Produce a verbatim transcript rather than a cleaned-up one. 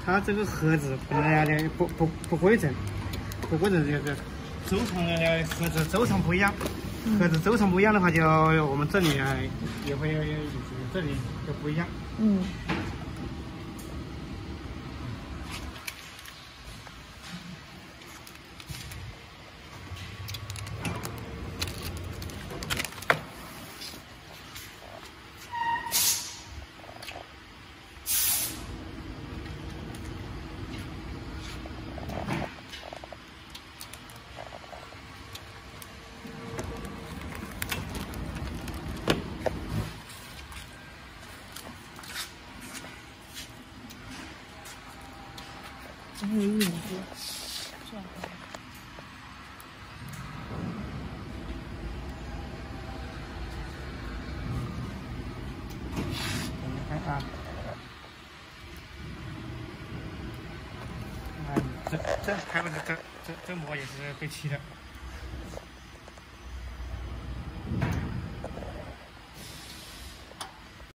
它这个盒子放在的不不不规正，不规正这个周长的盒子周长不一样，盒子周长不一样的话，就我们这里啊也会这里就不一样。 嗯。还有影子，这样。 你看啊，啊，这这还有这这这这膜也是废弃的。